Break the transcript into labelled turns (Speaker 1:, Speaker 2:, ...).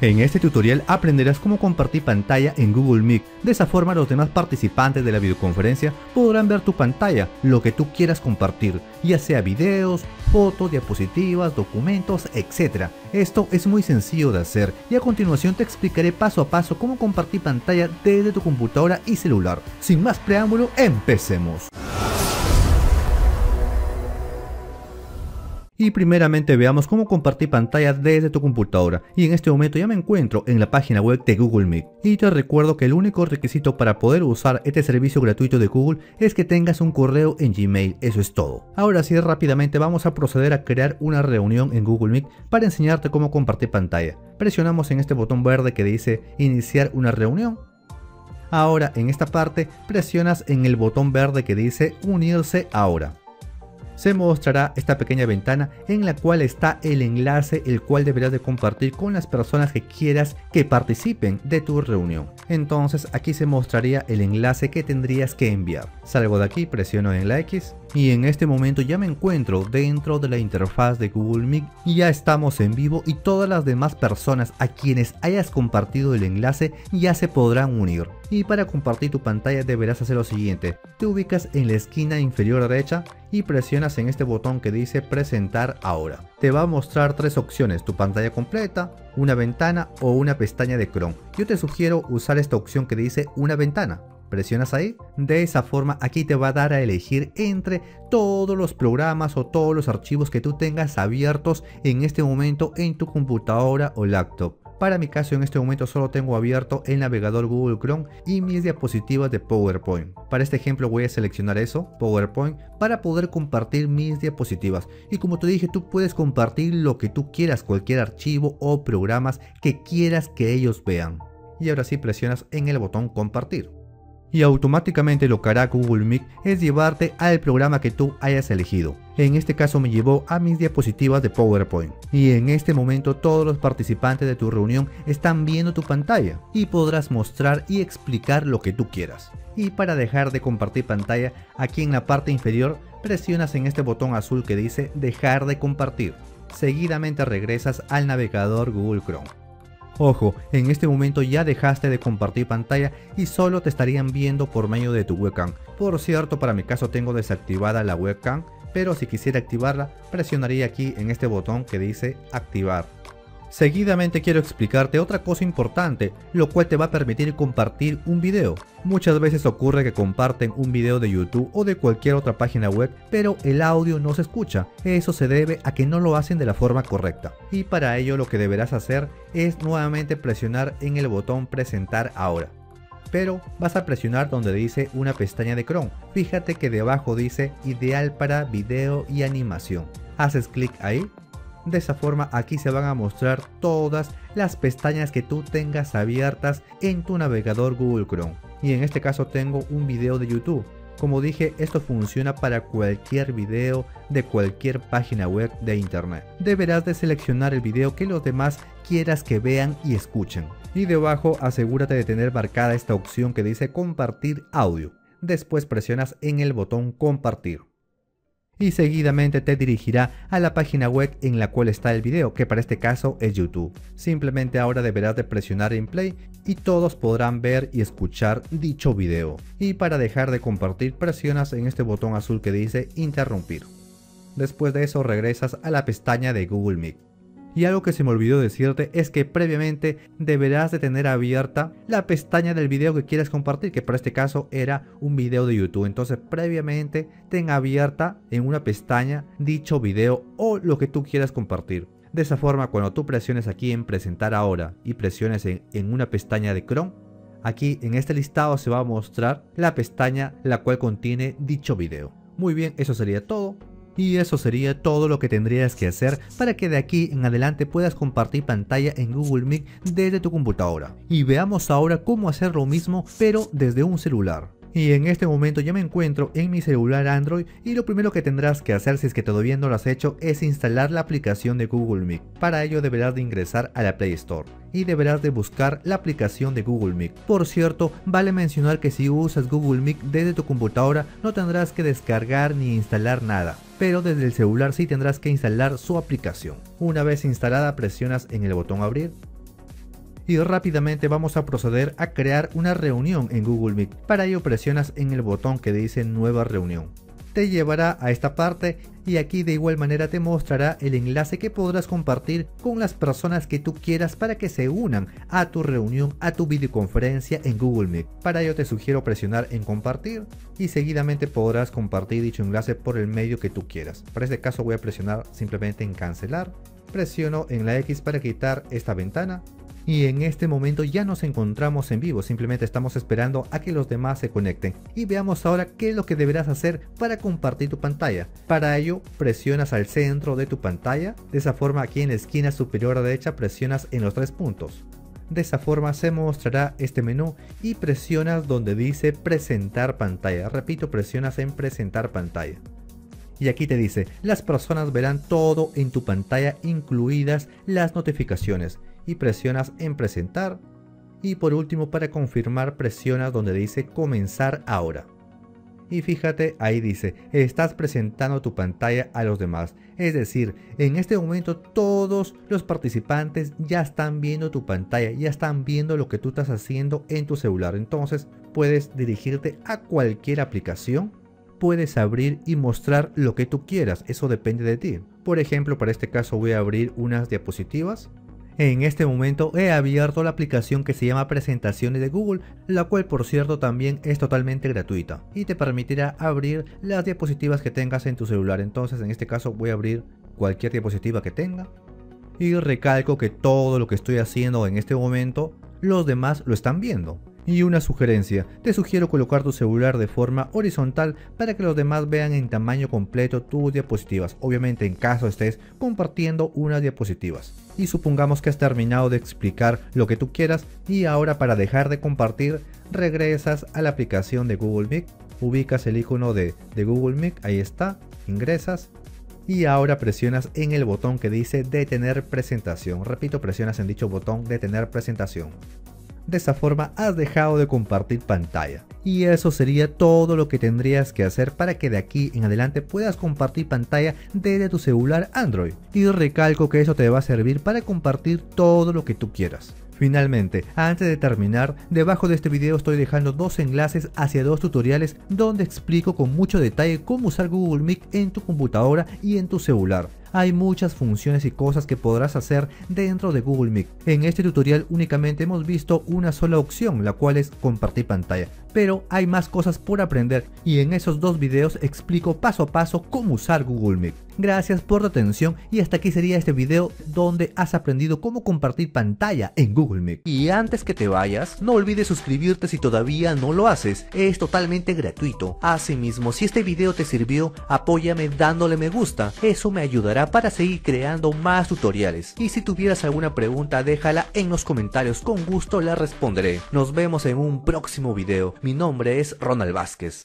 Speaker 1: En este tutorial aprenderás cómo compartir pantalla en Google Meet. De esa forma los demás participantes de la videoconferencia podrán ver tu pantalla, lo que tú quieras compartir, ya sea videos, fotos, diapositivas, documentos, etc. Esto es muy sencillo de hacer y a continuación te explicaré paso a paso cómo compartir pantalla desde tu computadora y celular. Sin más preámbulo, empecemos. Y primeramente veamos cómo compartir pantalla desde tu computadora, y en este momento ya me encuentro en la página web de Google Meet. Y te recuerdo que el único requisito para poder usar este servicio gratuito de Google es que tengas un correo en Gmail, eso es todo. Ahora sí, rápidamente vamos a proceder a crear una reunión en Google Meet para enseñarte cómo compartir pantalla. Presionamos en este botón verde que dice iniciar una reunión. Ahora en esta parte presionas en el botón verde que dice unirse ahora. Se mostrará esta pequeña ventana en la cual está el enlace el cual deberás de compartir con las personas que quieras que participen de tu reunión. Entonces aquí se mostraría el enlace que tendrías que enviar. Salgo de aquí, presiono en la X y en este momento ya me encuentro dentro de la interfaz de Google Meet. Ya estamos en vivo y todas las demás personas a quienes hayas compartido el enlace ya se podrán unir. Y para compartir tu pantalla deberás hacer lo siguiente: te ubicas en la esquina inferior derecha y presionas en este botón que dice presentar ahora. Te va a mostrar tres opciones: tu pantalla completa, una ventana o una pestaña de Chrome. Yo te sugiero usar esta opción que dice una ventana. Presionas ahí, de esa forma aquí te va a dar a elegir entre todos los programas o todos los archivos que tú tengas abiertos en este momento en tu computadora o laptop. Para mi caso en este momento solo tengo abierto el navegador Google Chrome y mis diapositivas de PowerPoint. Para este ejemplo voy a seleccionar eso, PowerPoint, para poder compartir mis diapositivas. Y como te dije, tú puedes compartir lo que tú quieras, cualquier archivo o programas que quieras que ellos vean. Y ahora sí presionas en el botón compartir. Y automáticamente lo que hará Google Meet es llevarte al programa que tú hayas elegido. En este caso me llevó a mis diapositivas de PowerPoint. Y en este momento todos los participantes de tu reunión están viendo tu pantalla y podrás mostrar y explicar lo que tú quieras. Y para dejar de compartir pantalla, aquí en la parte inferior presionas en este botón azul que dice dejar de compartir. Seguidamente regresas al navegador Google Chrome. Ojo, en este momento ya dejaste de compartir pantalla y solo te estarían viendo por medio de tu webcam. Por cierto, para mi caso tengo desactivada la webcam, pero si quisiera activarla, presionaría aquí en este botón que dice activar. Seguidamente quiero explicarte otra cosa importante, lo cual te va a permitir compartir un video. Muchas veces ocurre que comparten un video de YouTube o de cualquier otra página web, pero el audio no se escucha. Eso se debe a que no lo hacen de la forma correcta. Y para ello lo que deberás hacer es nuevamente presionar en el botón presentar ahora. Pero vas a presionar donde dice una pestaña de Chrome. Fíjate que debajo dice ideal para video y animación. Haces clic ahí. De esa forma aquí se van a mostrar todas las pestañas que tú tengas abiertas en tu navegador Google Chrome. Y en este caso tengo un video de YouTube. Como dije, esto funciona para cualquier video de cualquier página web de internet. Deberás de seleccionar el video que los demás quieras que vean y escuchen. Y debajo asegúrate de tener marcada esta opción que dice compartir audio. Después presionas en el botón compartir. Y seguidamente te dirigirá a la página web en la cual está el video, que para este caso es YouTube. Simplemente ahora deberás de presionar en play y todos podrán ver y escuchar dicho video. Y para dejar de compartir presionas en este botón azul que dice interrumpir. Después de eso regresas a la pestaña de Google Meet. Y algo que se me olvidó decirte es que previamente deberás de tener abierta la pestaña del video que quieras compartir, que para este caso era un video de YouTube. Entonces previamente ten abierta en una pestaña dicho video o lo que tú quieras compartir. De esa forma, cuando tú presiones aquí en presentar ahora y presiones en una pestaña de Chrome, aquí en este listado se va a mostrar la pestaña la cual contiene dicho video. Muy bien, eso sería todo. Y eso sería todo lo que tendrías que hacer para que de aquí en adelante puedas compartir pantalla en Google Meet desde tu computadora. Y veamos ahora cómo hacer lo mismo pero desde un celular. Y en este momento ya me encuentro en mi celular Android y lo primero que tendrás que hacer si es que todavía no lo has hecho es instalar la aplicación de Google Meet. Para ello deberás de ingresar a la Play Store y deberás de buscar la aplicación de Google Meet. Por cierto, vale mencionar que si usas Google Meet desde tu computadora no tendrás que descargar ni instalar nada, pero desde el celular sí tendrás que instalar su aplicación. Una vez instalada presionas en el botón abrir. y rápidamente vamos a proceder a crear una reunión en Google Meet. Para ello presionas en el botón que dice nueva reunión. Te llevará a esta parte y aquí de igual manera te mostrará el enlace que podrás compartir con las personas que tú quieras para que se unan a tu reunión, a tu videoconferencia en Google Meet. Para ello te sugiero presionar en compartir y seguidamente podrás compartir dicho enlace por el medio que tú quieras. Para este caso voy a presionar simplemente en cancelar. Presiono en la X para quitar esta ventana. Y en este momento ya nos encontramos en vivo, simplemente estamos esperando a que los demás se conecten. Y veamos ahora qué es lo que deberás hacer para compartir tu pantalla. Para ello presionas al centro de tu pantalla, de esa forma aquí en la esquina superior derecha presionas en los 3 puntos. De esa forma se mostrará este menú y presionas donde dice presentar pantalla. Repito, presionas en presentar pantalla. Y aquí te dice, las personas verán todo en tu pantalla, incluidas las notificaciones. Y presionas en presentar. Y por último, para confirmar, presionas donde dice comenzar ahora. Y fíjate, ahí dice, estás presentando tu pantalla a los demás. Es decir, en este momento todos los participantes ya están viendo tu pantalla, ya están viendo lo que tú estás haciendo en tu celular. Entonces puedes dirigirte a cualquier aplicación. Puedes abrir y mostrar lo que tú quieras, eso depende de ti. Por ejemplo, para este caso voy a abrir unas diapositivas. En este momento he abierto la aplicación que se llama Presentaciones de Google, la cual por cierto también es totalmente gratuita y te permitirá abrir las diapositivas que tengas en tu celular. Entonces en este caso voy a abrir cualquier diapositiva que tenga y recalco que todo lo que estoy haciendo en este momento los demás lo están viendo. Y una sugerencia, te sugiero colocar tu celular de forma horizontal para que los demás vean en tamaño completo tus diapositivas, obviamente en caso estés compartiendo unas diapositivas. Y supongamos que has terminado de explicar lo que tú quieras y ahora para dejar de compartir regresas a la aplicación de Google Meet, ubicas el icono de Google Meet, ahí está, ingresas y ahora presionas en el botón que dice detener presentación. Repito, presionas en dicho botón detener presentación. De esa forma has dejado de compartir pantalla. Y eso sería todo lo que tendrías que hacer para que de aquí en adelante puedas compartir pantalla desde tu celular Android. Y recalco que eso te va a servir para compartir todo lo que tú quieras. Finalmente, antes de terminar, debajo de este video estoy dejando 2 enlaces hacia 2 tutoriales donde explico con mucho detalle cómo usar Google Meet en tu computadora y en tu celular. Hay muchas funciones y cosas que podrás hacer dentro de Google Meet. En este tutorial únicamente hemos visto una sola opción, la cual es compartir pantalla. Pero hay más cosas por aprender y en esos 2 videos explico paso a paso cómo usar Google Meet. Gracias por tu atención y hasta aquí sería este video donde has aprendido cómo compartir pantalla en Google Meet. Y antes que te vayas, no olvides suscribirte si todavía no lo haces, es totalmente gratuito. Asimismo, si este video te sirvió, apóyame dándole me gusta, eso me ayudará para seguir creando más tutoriales. Y si tuvieras alguna pregunta, déjala en los comentarios, con gusto la responderé. Nos vemos en un próximo video. Mi nombre es Ronald Vázquez.